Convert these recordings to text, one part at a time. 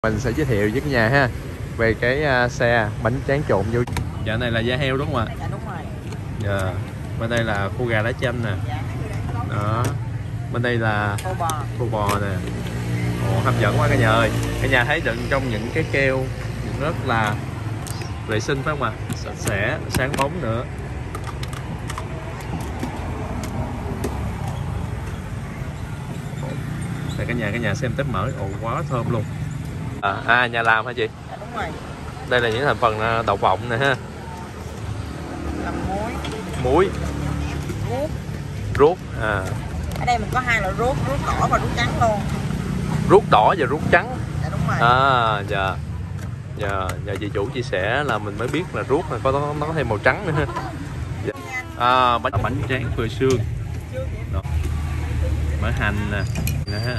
Mình sẽ giới thiệu với cả nhà ha về cái xe bánh tráng trộn vô. Dạ này là da heo đúng không ạ? Dạ đúng rồi. Dạ. Bên đây là khô gà lá chanh nè. Đó. Bên đây là khô bò nè. Ồ, hấp dẫn quá cả nhà ơi. Cả nhà thấy đựng trong những cái keo rất là vệ sinh phải không ạ? Sạch sẽ, sáng bóng nữa. Đây cả nhà xem tép mỡ, ồ quá thơm luôn. Nhà làm hả chị? Dạ đúng rồi. Đây là những thành phần đậu phộng nè ha. Làm Muối. Ruốc. Ở đây mình có hai loại ruốc đỏ và ruốc trắng luôn. Ruốc đỏ và ruốc trắng. Dạ đúng rồi. Dạ. Dạ chị chủ chia sẻ là mình mới biết là ruốc là nó thêm màu trắng nữa ha. Dạ. Bánh tráng phơi sương. Đó. Mỡ hành nè ha.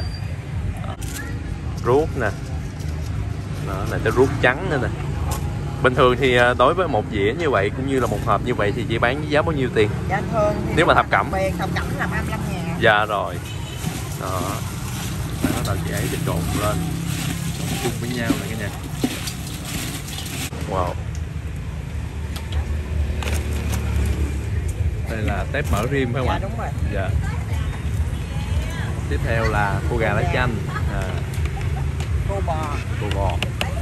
Ruốc nè. Đó là cái ruốc trắng nữa nè. Bình thường thì đối với một dĩa như vậy cũng như là một hộp như vậy thì chị bán với giá bao nhiêu tiền? Dạ thường thì nếu mà thập cẩm. Thập cẩm là 35.000. Dạ rồi. Đó. Bắt đầu chị ấy sẽ trộn lên chung với nhau này cả nhà. Wow. Đây là tép mỡ rim phải không ạ? Dạ đúng rồi. Dạ. Tiếp theo là khô gà lá chanh. Khô bò.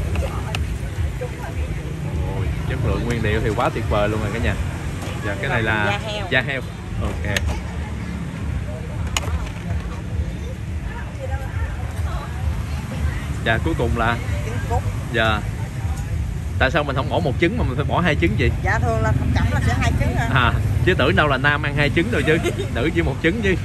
Ôi, chất lượng nguyên liệu thì quá tuyệt vời luôn rồi cả nhà. Dạ, cái này là da heo. Ok. Dạ, cuối cùng là trứng cút. Dạ. Tại sao mình không bỏ một trứng mà mình phải bỏ hai trứng chị? Dạ thường là thập cẩm là sẽ hai trứng hả? Chứ tưởng đâu là nam ăn hai trứng rồi chứ. Nữ chỉ một trứng chứ.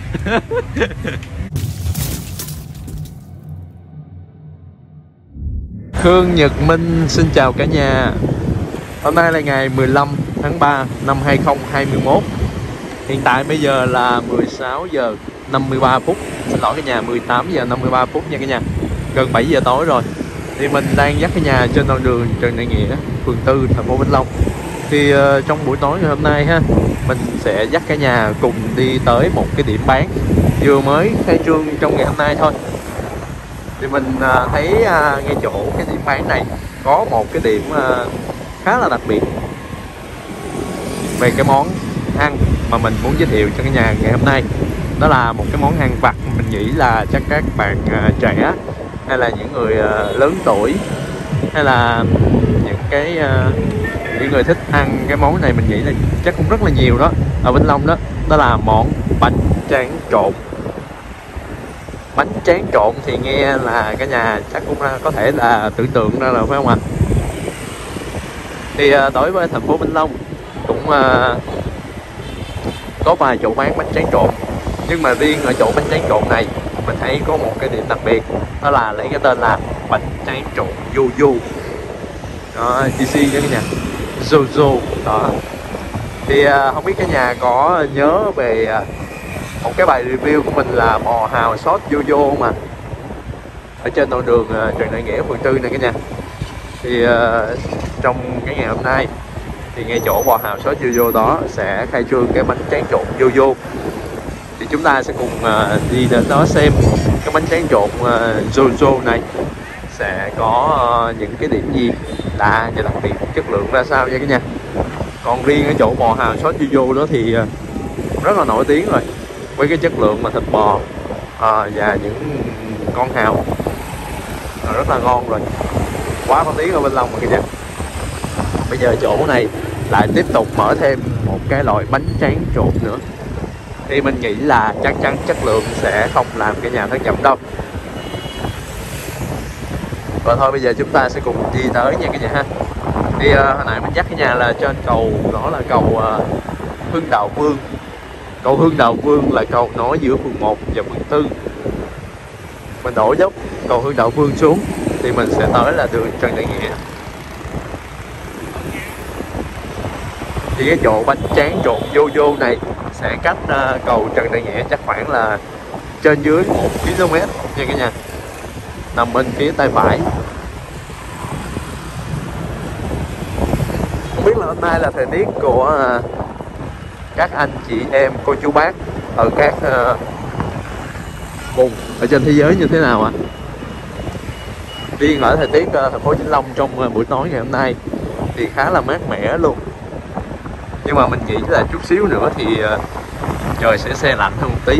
Khương Nhật Minh xin chào cả nhà. Hôm nay là ngày 15 tháng 3 năm 2021. Hiện tại bây giờ là 16 giờ 53 phút. Xin lỗi cả nhà, 18 giờ 53 phút nha cả nhà. Gần 7 giờ tối rồi. Thì mình đang dắt cả nhà trên đoạn đường Trần Đại Nghĩa, phường 4, thành phố Vĩnh Long. Thì trong buổi tối ngày hôm nay ha, mình sẽ dắt cả nhà cùng đi tới một cái điểm bán vừa mới khai trương trong ngày hôm nay thôi. Thì mình thấy ngay chỗ cái điểm bán này có một cái điểm khá là đặc biệt về cái món ăn mà mình muốn giới thiệu cho cả nhà ngày hôm nay. Đó là một cái món ăn vặt mình nghĩ là chắc các bạn trẻ hay là những người lớn tuổi hay là những người thích ăn cái món này, mình nghĩ là chắc cũng rất là nhiều đó ở Vĩnh Long đó. Đó là món bánh tráng trộn. Bánh tráng trộn thì nghe là cả nhà chắc cũng có thể là tưởng tượng ra rồi phải không ạ? Thì đối với thành phố Vĩnh Long cũng có vài chỗ bán bánh tráng trộn, nhưng mà riêng ở chỗ bánh tráng trộn này mình thấy có một cái điểm đặc biệt, đó là lấy cái tên là bánh tráng trộn Yoyo. Đó, GC cho cả nhà, Yoyo đó. Thì không biết cả nhà có nhớ về một cái bài review của mình là bò hào sốt Yoyo mà ở trên đoạn đường Trần Đại Nghĩa, phường 4 này cả nhà. Thì trong cái ngày hôm nay thì ngay chỗ bò hào sốt Yoyo đó sẽ khai trương cái bánh tráng trộn Yoyo. Thì chúng ta sẽ cùng đi đến đó xem cái bánh tráng trộn Yoyo này sẽ có những cái điểm gì lạ và đặc biệt, chất lượng ra sao nha cả nhà. Còn riêng ở chỗ bò hào sốt Yoyo đó thì rất là nổi tiếng rồi với cái chất lượng mà thịt bò và những con hào rất là ngon rồi, quá có tiếng ở Vĩnh Long rồi kìa. Bây giờ chỗ này lại tiếp tục mở thêm một cái loại bánh tráng trộn nữa, thì mình nghĩ là chắc chắn chất lượng sẽ không làm cả nhà thất vọng đâu. Và thôi bây giờ chúng ta sẽ cùng đi tới nha cả nhà ha. Thì hồi nãy mình dắt cả nhà là trên cầu, đó là cầu Hưng Đạo Vương. Cầu Hưng Đạo Vương là cầu nối giữa phường 1 và phường 4. Mình đổ dốc cầu Hưng Đạo Vương xuống thì mình sẽ tới là đường Trần Đại Nghĩa. Thì cái chỗ bánh tráng trộn Yoyo này sẽ cách cầu Trần Đại Nghĩa chắc khoảng là trên dưới 1 km nha cả nhà, nằm bên phía tay phải. Không biết là hôm nay là thời tiết của các anh chị em cô chú bác ở các vùng ở trên thế giới như thế nào ạ? riêng ở thời tiết thành phố Vĩnh Long trong buổi tối ngày hôm nay thì khá là mát mẻ luôn. Nhưng mà mình nghĩ là chút xíu nữa thì trời sẽ se lạnh hơn một tí.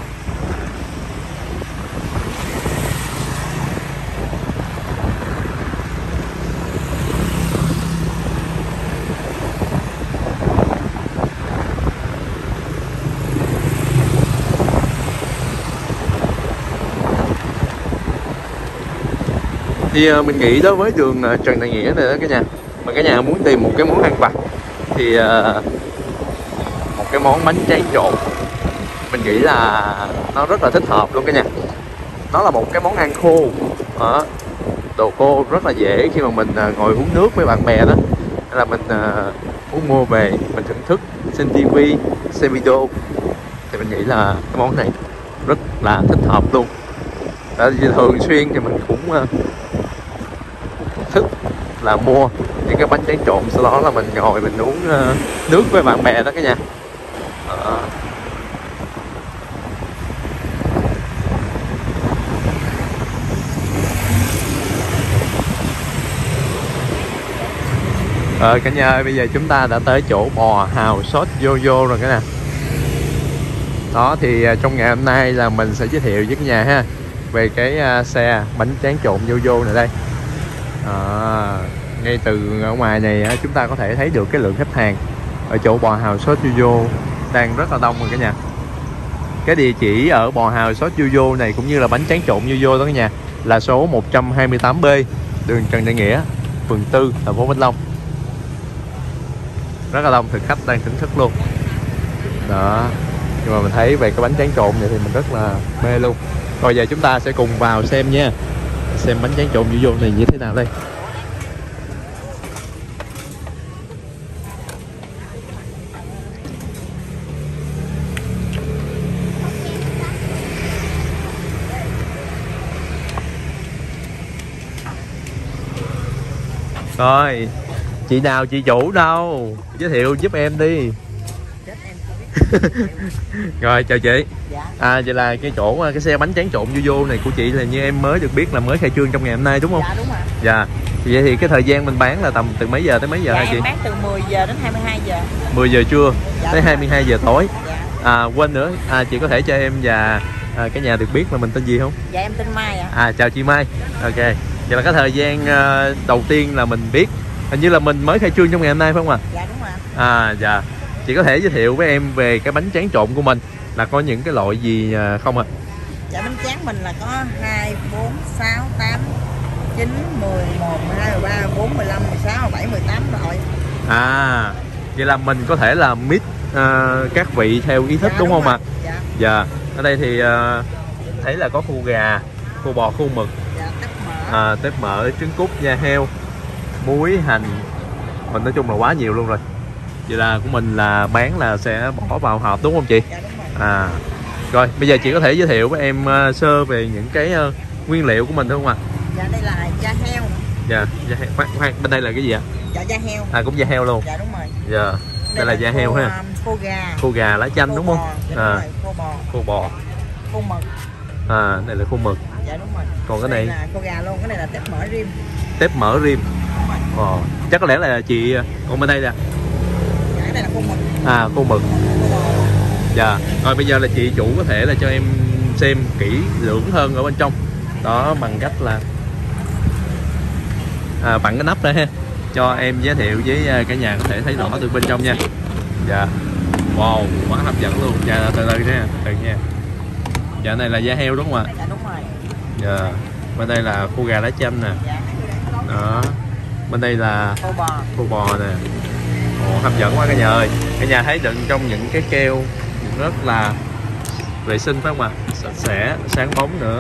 Thì mình nghĩ đối với đường Trần Đại Nghĩa này đó cả nhà, mà cả nhà muốn tìm một cái món ăn vặt thì một cái món bánh tráng trộn mình nghĩ là nó rất là thích hợp luôn cả nhà. Nó là một cái món ăn khô, đồ khô rất là dễ khi mà mình ngồi uống nước với bạn bè đó, hay là mình muốn mua về mình thưởng thức xem tivi, xem video, thì mình nghĩ là cái món này rất là thích hợp luôn. Thường xuyên thì mình cũng thích là mua những cái bánh tráng trộn, sau đó là mình ngồi mình uống nước với bạn bè đó cả nhà. Cả nhà ơi, bây giờ chúng ta đã tới chỗ bò hào sốt Yoyo rồi cả nhà. Đó thì trong ngày hôm nay là mình sẽ giới thiệu với cả nhà ha về cái xe bánh tráng trộn Yoyo này đây. Ngay từ ở ngoài này chúng ta có thể thấy được cái lượng khách hàng ở chỗ bò hào sốt Yoyo đang rất là đông rồi cả nhà. Cái địa chỉ ở bò hào sốt Yoyo này cũng như là bánh tráng trộn Yoyo đó cả nhà là số 128B đường Trần Đại Nghĩa, phường 4, thành phố Vĩnh Long. Rất là đông thực khách đang thưởng thức luôn đó. Nhưng mà mình thấy về cái bánh tráng trộn này thì mình rất là mê luôn. Rồi giờ chúng ta sẽ cùng vào xem nha, xem bánh tráng trộn Yoyo này như thế nào đây. Rồi, chị nào chị chủ đâu? Giới thiệu giúp em đi. Rồi chào chị. Vậy là cái chỗ cái xe bánh tráng trộn Yoyo này của chị là như em mới được biết là mới khai trương trong ngày hôm nay đúng không? Dạ đúng rồi. Dạ. Vậy thì cái thời gian mình bán là tầm từ mấy giờ tới mấy giờ hả chị? Em bán từ 10 giờ đến 22 giờ. 10 giờ trưa tới 22 giờ tối. Dạ. Quên nữa, chị có thể cho em và cái nhà được biết là mình tên gì không? Dạ em tên Mai ạ. Chào chị Mai. Ok. Vậy là cái thời gian đầu tiên là mình biết hình như là mình mới khai trương trong ngày hôm nay phải không ạ? Dạ đúng rồi. Dạ. Chị có thể giới thiệu với em về cái bánh tráng trộn của mình là có những cái loại gì không ạ? Dạ bánh tráng mình là có 2, 4, 6, 8, 9, 10, 11, 12, 13, 14, 15, 16, 17, 18 loại. Vậy là mình có thể là mix các vị theo ý thích đúng không ạ? Dạ. Ở đây thì thấy là có khô gà, khô bò, khô mực, tép mỡ, trứng cút, da heo, muối, hành. Mình nói chung là quá nhiều luôn rồi. Vậy là của mình là bán là sẽ bỏ vào hộp đúng không chị? Dạ đúng rồi. Rồi bây giờ chị có thể giới thiệu với em sơ về những cái nguyên liệu của mình đúng không ạ? Dạ đây là da heo. Dạ, da heo. Khoan, bên đây là cái gì ạ? Dạ da heo. Cũng da heo luôn. Dạ đúng rồi. Dạ. Đây là da heo ha. Khô gà. Khô gà lá chanh đúng không? Dạ, đúng rồi. Khô bò. Khô bò. Khô mực. Đây là khô mực. Dạ đúng rồi. Còn cái này là khô gà luôn, cái này là tép mỡ rim. Tép mỡ rim. Chắc có lẽ là chị còn bên đây nè. Dạ cái này là khô mực. Khô mực. Dạ. Rồi bây giờ là chị chủ có thể là cho em xem kỹ lưỡng hơn ở bên trong. Đó bằng cách là bằng cái nắp đây ha. Cho em giới thiệu với cả nhà có thể thấy rõ từ bên trong nha. Dạ. Wow, quá hấp dẫn luôn. Dạ từ từ nha, từ nha. Dạ này là da heo đúng không ạ? Dạ đúng rồi. Dạ. Bên đây là khô gà lá chanh nè. Đó. Bên đây là khô bò nè. Hấp dẫn quá cả nhà ơi. Cả nhà thấy đựng trong những cái keo rất là vệ sinh phải không ạ? Sạch sẽ, sáng bóng nữa.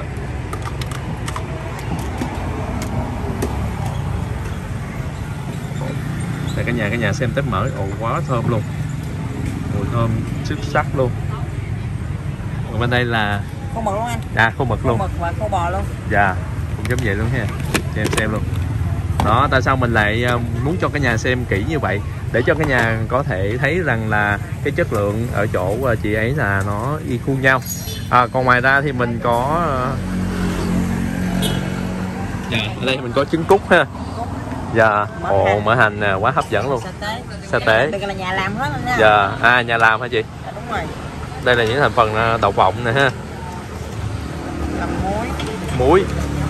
Đây cả nhà xem tép mỡ, quá thơm luôn. Mùi thơm xuất sắc luôn. Còn bên đây là khô mực luôn anh. Khô mực luôn. Khô mực và khô bò luôn. Dạ, cũng giống vậy luôn ha. Cho em xem luôn. Đó, tại sao mình lại muốn cho cả nhà xem kỹ như vậy? Để cho cả nhà có thể thấy rằng là cái chất lượng ở chỗ chị ấy là nó y khu nhau. Còn ngoài ra thì mình có Dạ, ở đây mình có trứng cút ha. Dạ, ồ mỡ hành nè, quá hấp dẫn luôn. Sa tế. Đây là nhà làm hết nha. Dạ, nhà làm hả chị? Dạ, đúng rồi. Đây là những thành phần đậu phộng nè ha. Làm Muối.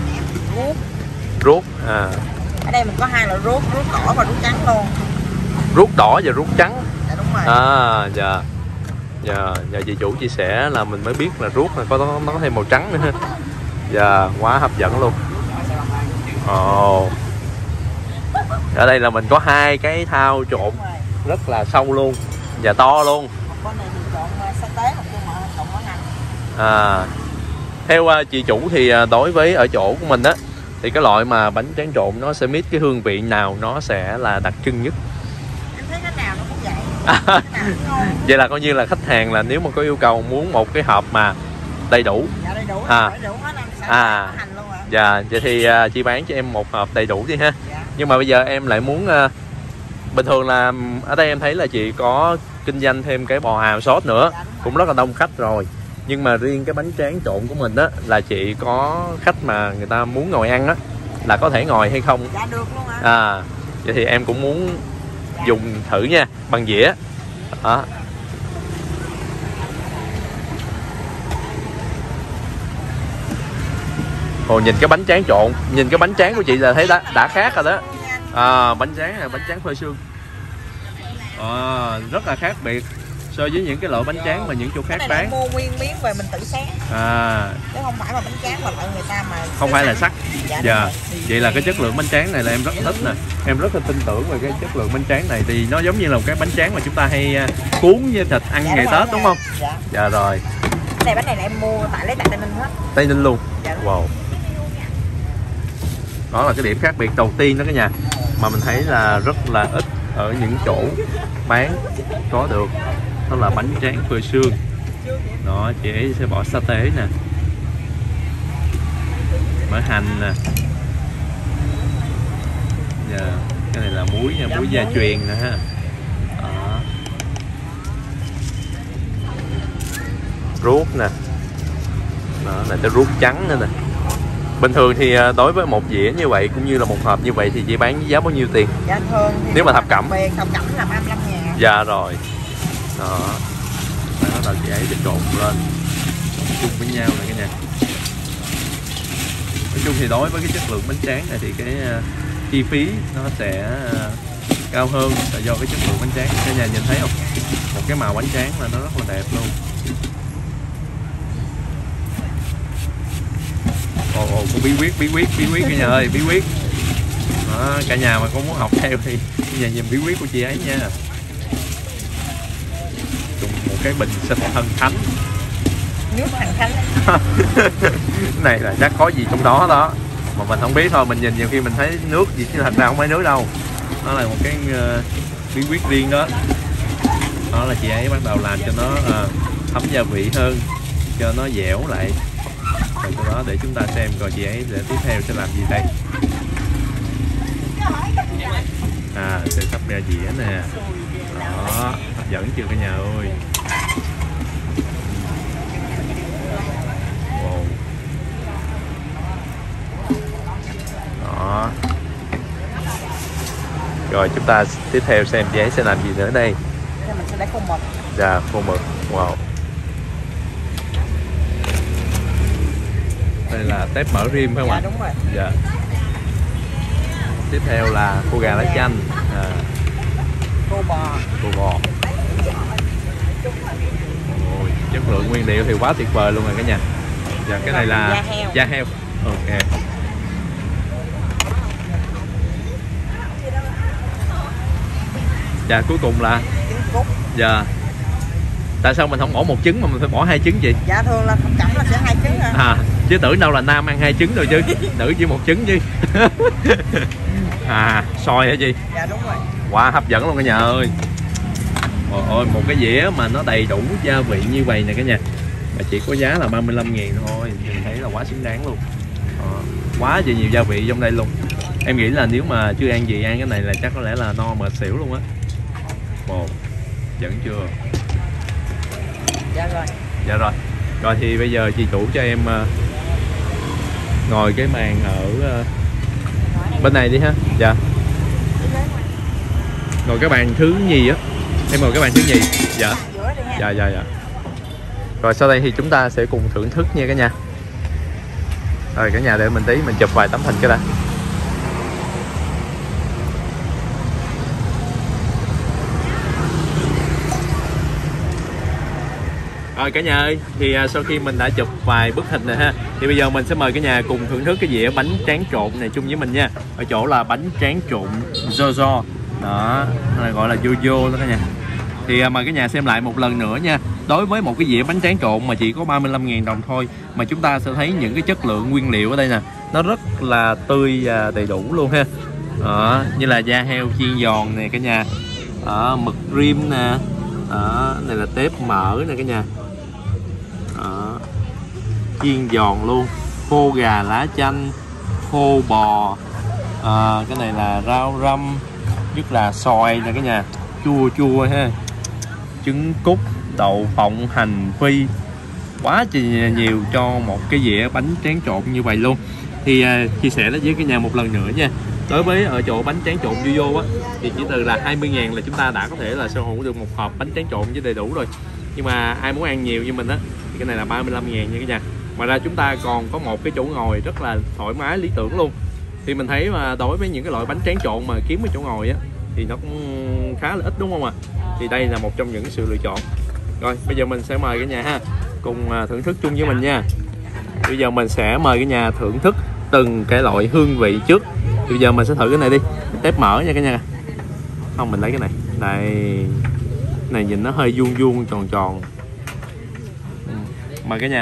Ruốc. À. Ở đây mình có hai loại ruốc đỏ và ruốc trắng luôn. Ruốc đỏ và ruốc trắng. Dạ đúng rồi. À, dạ. Dạ, chị chủ chia sẻ là mình mới biết là ruốc là nó thêm màu trắng nữa ha. Dạ, quá hấp dẫn luôn. Ồ. Ở đây là mình có hai cái thao trộn rất là sâu luôn và to luôn. Con này thì trộn sa tế, một con trộn mỡ hành. À, theo chị chủ thì đối với ở chỗ của mình á thì cái loại mà bánh tráng trộn nó sẽ mix cái hương vị nào nó sẽ là đặc trưng nhất? Em thấy cái nào nó cũng vậy. Cái nào cũng ngon. Vậy là coi như là khách hàng là nếu mà có yêu cầu muốn một cái hộp mà đầy đủ. Dạ đầy đủ. Đầy đủ hết hành luôn ạ. Dạ, vậy thì chị bán cho em một hộp đầy đủ đi ha. Dạ. Nhưng mà bây giờ em lại muốn bình thường là ở đây em thấy là chị có kinh doanh thêm cái bò hào sốt nữa, dạ, cũng rất là đông khách rồi. Nhưng mà riêng cái bánh tráng trộn của mình á là chị có khách mà người ta muốn ngồi ăn á là có thể ngồi hay không? Dạ được luôn ạ. À, vậy thì em cũng muốn dùng thử nha, bằng dĩa. Đó. Ồ, nhìn cái bánh tráng trộn, nhìn cái bánh tráng của chị là thấy đã khác rồi đó. À, bánh tráng này bánh tráng phơi sương. À, rất là khác biệt so với những cái loại bánh tráng mà những chỗ khác bán. Mua nguyên miếng về mình tự xé. À, chứ không phải là bánh tráng mà loại người ta mà không phải là sắc. Dạ. Vậy là cái chất lượng bánh tráng này là em rất thích nè. Em rất là tin tưởng về cái chất lượng bánh tráng này, thì nó giống như là một cái bánh tráng mà chúng ta hay cuốn với thịt ăn ngày Tết đúng không? Dạ rồi. Cái này bánh này là em mua lấy tại Tây Ninh hết. Tây Ninh luôn. Dạ. Wow. Đó là cái điểm khác biệt đầu tiên đó cả nhà, mà mình thấy là rất là ít ở những chỗ bán có được, đó là bánh tráng phơi sương. Đó, chị ấy sẽ bỏ sa tế nè, mỡ hành nè. Dạ, cái này là muối nha, muối gia truyền nè ha. Đó. Ruốc nè. Đó là cái ruốc trắng nữa nè. Bình thường thì đối với một dĩa như vậy cũng như là một hộp như vậy thì chị bán giá bao nhiêu tiền? Dạ thường thì nếu mà thập cẩm là 35.000. Dạ rồi. Đó. Đó là chị ấy sẽ trộn lên chung với nhau này cả nhà. Nói chung thì đối với cái chất lượng bánh tráng này thì cái chi phí nó sẽ cao hơn là do cái chất lượng bánh tráng. Cả nhà nhìn thấy không? Một cái màu bánh tráng là nó rất là đẹp luôn. Ồ, có bí quyết cả nhà ơi, bí quyết. Đó, cả nhà mà có muốn học theo thì cả nhà nhìn bí quyết của chị ấy nha. Dùng một cái bình xịt thần thánh. Nước thần thánh. Cái này là chắc có gì trong đó đó mà mình không biết thôi, mình nhìn nhiều khi mình thấy nước gì chứ thật ra không phải nước đâu. Nó là một cái bí quyết riêng đó. Đó là chị ấy bắt đầu làm cho nó thấm gia vị hơn, cho nó dẻo lại. Rồi sau đó để chúng ta xem coi chị ấy để tiếp theo sẽ làm gì đây. À, sẽ sắp ra dĩa nè. Đó, hấp dẫn chưa cả nhà ơi. Wow. Đó. Rồi chúng ta tiếp theo xem chị ấy sẽ làm gì nữa đây. Mình sẽ lấy khô mực. Dạ, khô mực. Wow. Đây là tép mỡ rim phải không ạ? Dạ đúng rồi. Dạ. Tiếp theo là khô gà lá chanh. Khô bò. Khô bò. Ôi, chất lượng nguyên liệu thì quá tuyệt vời luôn rồi cả nhà. Dạ, cái này là da heo. Ok. Dạ, cuối cùng là Trứng cút. dạ. Tại sao mình không bỏ một trứng mà mình phải bỏ hai trứng chị? Dạ thường là thập cẩm là sẽ hai trứng hả? À, chứ tưởng đâu là nam ăn hai trứng rồi chứ. Nữ chỉ một trứng chứ. À, xôi hả chị? Dạ đúng rồi. Quá hấp dẫn luôn cả nhà ơi. Ôi, ôi, một cái dĩa mà nó đầy đủ gia vị như vậy nè cả nhà, mà chỉ có giá là 35.000 thôi, mình thấy là quá xứng đáng luôn. Quá gì nhiều gia vị trong đây luôn. Em nghĩ là nếu mà chưa ăn gì ăn cái này là chắc có lẽ là no mệt xỉu luôn á. Một, dẫn chưa? Dạ rồi. Dạ rồi. Rồi thì bây giờ chị chủ cho em ngồi cái màn ở Bên này đi ha. Dạ. Ngồi cái bàn thứ nhì á. Em ngồi cái bàn thứ nhì. Dạ. Dạ dạ dạ. Rồi sau đây thì chúng ta sẽ cùng thưởng thức nha cả nhà. Rồi cả nhà để mình tí mình chụp vài tấm hình cái đã. Rồi cả nhà ơi, thì sau khi mình đã chụp vài bức hình này ha, thì bây giờ mình sẽ mời cả nhà cùng thưởng thức cái dĩa bánh tráng trộn này chung với mình nha. Ở chỗ là bánh tráng trộn Jojo. Đó, này gọi là Jojo đó cả nhà. Thì mời cả nhà xem lại một lần nữa nha. Đối với một cái dĩa bánh tráng trộn mà chỉ có 35.000 đồng thôi, mà chúng ta sẽ thấy những cái chất lượng nguyên liệu ở đây nè, nó rất là tươi và đầy đủ luôn ha. Đó, như là da heo chiên giòn nè cả nhà. Đó, mực rim nè. Đó, này là tép mỡ nè cả nhà. Đó, chiên giòn luôn, khô gà lá chanh, khô bò, cái này là rau răm, nhất là xoài nè cả nhà, chua chua ha, trứng cút, đậu phộng, hành phi, quá trời nhiều cho một cái dĩa bánh tráng trộn như vậy luôn. Thì chia sẻ với cả nhà một lần nữa nha. Đối với ở chỗ bánh tráng trộn Jojo á, thì chỉ từ là 20.000 là chúng ta đã có thể là sở hữu được một hộp bánh tráng trộn với đầy đủ rồi. Nhưng mà ai muốn ăn nhiều như mình á thì cái này là 35.000 nha cả nhà. Ngoài ra chúng ta còn có một cái chỗ ngồi rất là thoải mái lý tưởng luôn. Thì mình thấy mà đối với những cái loại bánh tráng trộn mà kiếm cái chỗ ngồi á thì nó cũng khá là ít đúng không ạ? Thì đây là một trong những sự lựa chọn. Rồi bây giờ mình sẽ mời cả nhà ha cùng thưởng thức chung với mình nha. Bây giờ mình sẽ mời cả nhà thưởng thức từng cái loại hương vị trước. Thì bây giờ mình sẽ thử cái này đi, tép mỡ nha cả nhà. Không, mình lấy cái này. Đây, này nhìn nó hơi vuông vuông tròn tròn. Mời cả nhà.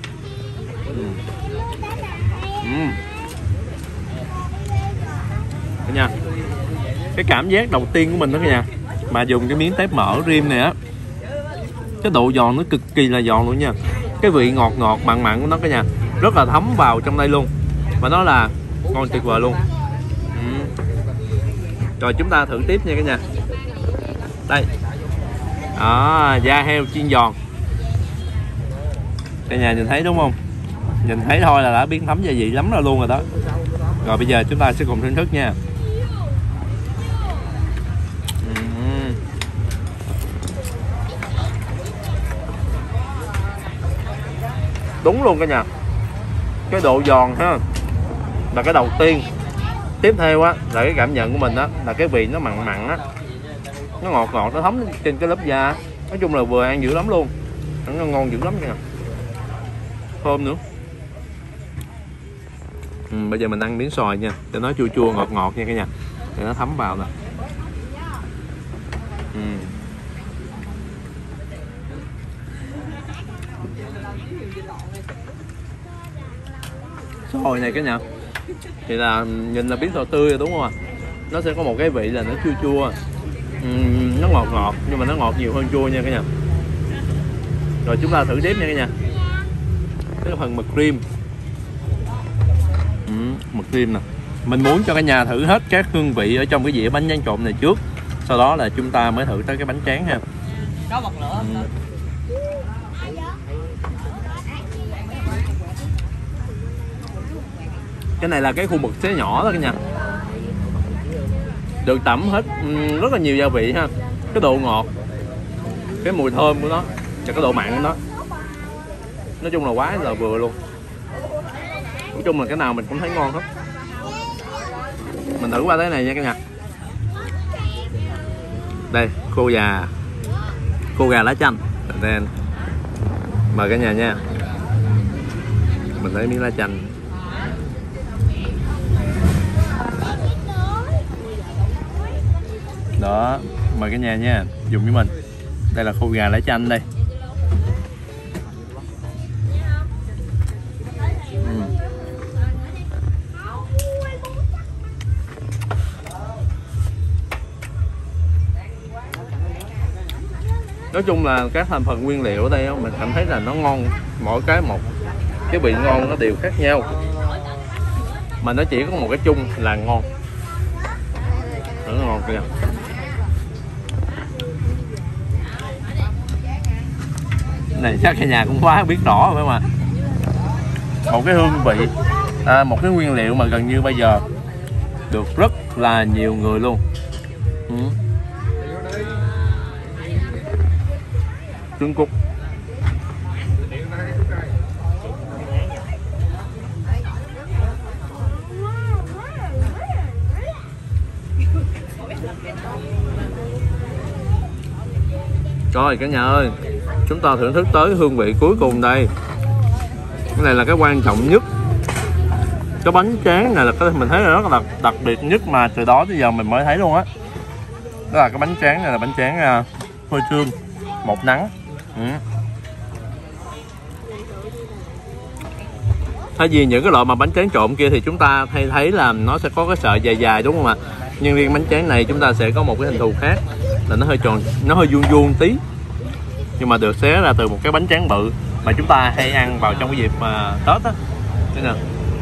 Cả nhà, cái cảm giác đầu tiên của mình đó cả nhà, mà dùng cái miếng tép mỡ rim này á, cái độ giòn nó cực kỳ là giòn luôn nha. Cái vị ngọt ngọt mặn mặn của nó cả nhà rất là thấm vào trong đây luôn, và nó là ngon tuyệt vời luôn. Rồi chúng ta thử tiếp nha cả nhà. Đây, đó, da heo chiên giòn. Cả nhà nhìn thấy đúng không? Nhìn thấy thôi là đã biết thấm gia vị lắm rồi luôn rồi đó. Rồi bây giờ chúng ta sẽ cùng thưởng thức nha. Đúng luôn cả nhà. Cái độ giòn ha là cái đầu tiên. Tiếp theo á là cái cảm nhận của mình á là cái vị nó mặn mặn á, nó ngọt ngọt, nó thấm trên cái lớp da. Nói chung là vừa ăn dữ lắm luôn, nó ngon dữ lắm nha. Thơm nữa. Bây giờ mình ăn miếng xoài nha, cho nó chua chua ngọt ngọt nha cả nhà, để nó thấm vào nè. Xoài này cả nhà thì là nhìn là biết xoài tươi rồi đúng không ạ? Nó sẽ có một cái vị là nó chua chua, nó ngọt ngọt, nhưng mà nó ngọt nhiều hơn chua nha cả nhà. Rồi chúng ta thử tiếp nha cả nhà. Cái phần mực rim, mực rim nè, mình muốn cho cả nhà thử hết các hương vị ở trong cái dĩa bánh tráng trộn này trước, sau đó là chúng ta mới thử tới cái bánh tráng ha. Có bật lửa. Cái này là cái khu mực xé nhỏ đó cả nhà, được tẩm hết rất là nhiều gia vị ha. Cái độ ngọt, cái mùi thơm của nó và cái độ mặn của nó, nói chung là quá là vừa luôn. Nói chung là cái nào mình cũng thấy ngon hết. Mình thử qua cái này nha cả nhà. Đây, khô gà lá chanh. Then mời cả nhà nha. Mình lấy miếng lá chanh. Đó, mời cả nhà nha, dùng với mình. Đây là khô gà lá chanh đây. Nói chung là các thành phần nguyên liệu ở đây mình cảm thấy là nó ngon, mỗi cái một cái vị ngon nó đều khác nhau, mà nó chỉ có một cái chung là ngon. Nó ngon kìa. Này chắc cả nhà cũng quá biết rõ rồi mà. Một cái hương vị, một cái nguyên liệu mà gần như bây giờ được rất là nhiều người luôn. Trứng cút. Rồi cả nhà ơi, chúng ta thưởng thức tới hương vị cuối cùng đây. Cái này là cái quan trọng nhất. Cái bánh tráng này là cái mình thấy là rất là đặc biệt nhất mà từ đó tới giờ mình mới thấy luôn á. Đó là cái bánh tráng này là bánh tráng phơi sương một nắng. Thay vì những cái loại mà bánh tráng trộn kia thì chúng ta hay thấy là nó sẽ có cái sợi dài dài đúng không ạ? Nhưng riêng bánh tráng này chúng ta sẽ có một cái hình thù khác, là nó hơi tròn, nó hơi vuông vuông tí, nhưng mà được xé ra từ một cái bánh tráng bự mà chúng ta hay ăn vào trong cái dịp Tết á. Thế nào?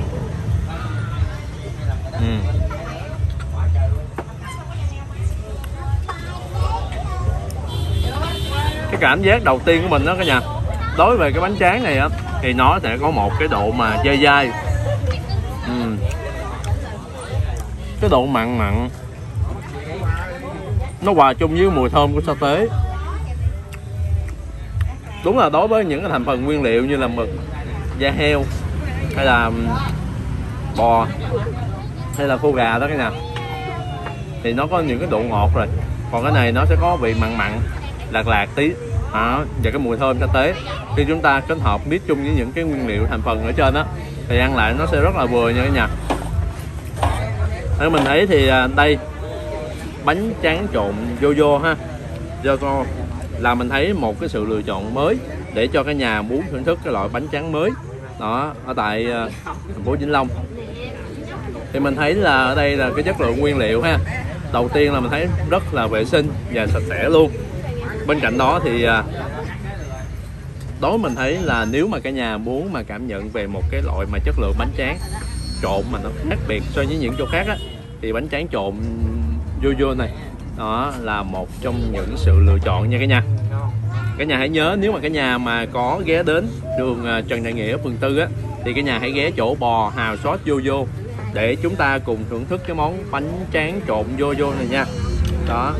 Cái cảm giác đầu tiên của mình đó cả nhà, đối với cái bánh tráng này á thì nó sẽ có một cái độ mà dai dai, cái độ mặn mặn nó hòa chung với mùi thơm của sa tế. Đúng là đối với những cái thành phần nguyên liệu như là mực, da heo hay là bò hay là khô gà đó cái nào thì nó có những cái độ ngọt rồi, còn cái này nó sẽ có vị mặn mặn lạc lạc tí đó, và cái mùi thơm sa tế. Khi chúng ta kết hợp mix chung với những cái nguyên liệu thành phần ở trên đó thì ăn lại nó sẽ rất là vừa nha cả nhà. Nếu mình thấy thì đây bánh tráng trộn Yoyo ha, Yoyo là mình thấy một cái sự lựa chọn mới để cho cả nhà muốn thưởng thức cái loại bánh tráng mới đó ở tại thành phố Vĩnh Long. Thì mình thấy là ở đây là cái chất lượng nguyên liệu ha, đầu tiên là mình thấy rất là vệ sinh và sạch sẽ luôn. Bên cạnh đó thì đối mình thấy là nếu mà cả nhà muốn mà cảm nhận về một cái loại mà chất lượng bánh tráng trộn mà nó khác biệt so với những chỗ khác á, thì bánh tráng trộn Yoyo này đó là một trong những sự lựa chọn nha cả nhà. Cả nhà hãy nhớ, nếu mà cả nhà mà có ghé đến đường Trần Đại Nghĩa phường 4 á thì cả nhà hãy ghé chỗ bò hào sốt Yoyo để chúng ta cùng thưởng thức cái món bánh tráng trộn Yoyo này nha. Đó,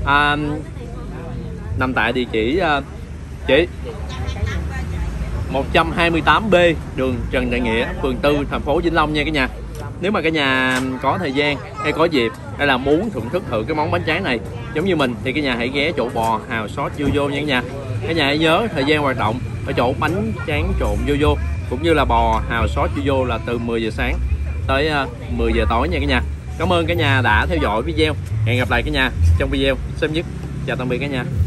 nằm tại địa chỉ chị 128B đường Trần Đại Nghĩa phường 4 thành phố Vĩnh Long nha cả nhà. Nếu mà cả nhà có thời gian hay có dịp hay là muốn thưởng thức thử cái món bánh tráng này giống như mình thì cả nhà hãy ghé chỗ bò hào sốt Yoyo nha cả nhà. Cả nhà hãy nhớ thời gian hoạt động ở chỗ bánh tráng trộn Yoyo cũng như là bò hào sốt Yoyo là từ 10 giờ sáng tới 10 giờ tối nha cả nhà. Cảm ơn cả nhà đã theo dõi video. Hẹn gặp lại cả nhà trong video sớm nhất. Chào tạm biệt cả nhà.